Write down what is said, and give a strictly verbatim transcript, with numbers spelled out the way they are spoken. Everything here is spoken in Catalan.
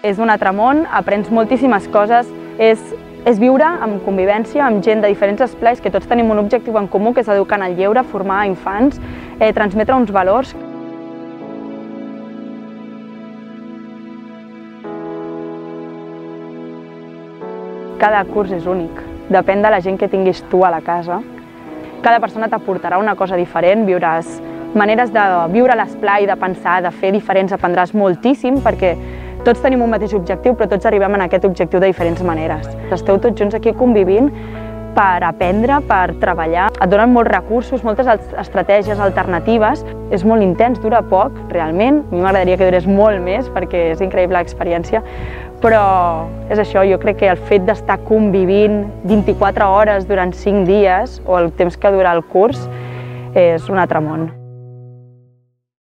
És un altre món, aprens moltíssimes coses, és, és viure amb convivència, amb gent de diferents esplais, que tots tenim un objectiu en comú, que és educar en el lleure, formar infants, eh, transmetre uns valors. Cada curs és únic, depèn de la gent que tinguis tu a la casa. Cada persona t'aportarà una cosa diferent, viuràs maneres de viure l'esplai, de pensar, de fer diferents, aprendràs moltíssim, perquè tots tenim un mateix objectiu, però tots arribem a aquest objectiu de diferents maneres. Esteu tots junts aquí convivint per aprendre, per treballar. Et donen molts recursos, moltes estratègies alternatives. És molt intens, dura poc, realment. A mi m'agradaria que durés molt més, perquè és increïble l'experiència. Però és això, jo crec que el fet d'estar convivint vint-i-quatre hores durant cinc dies, o el temps que dura el curs, és un altre món.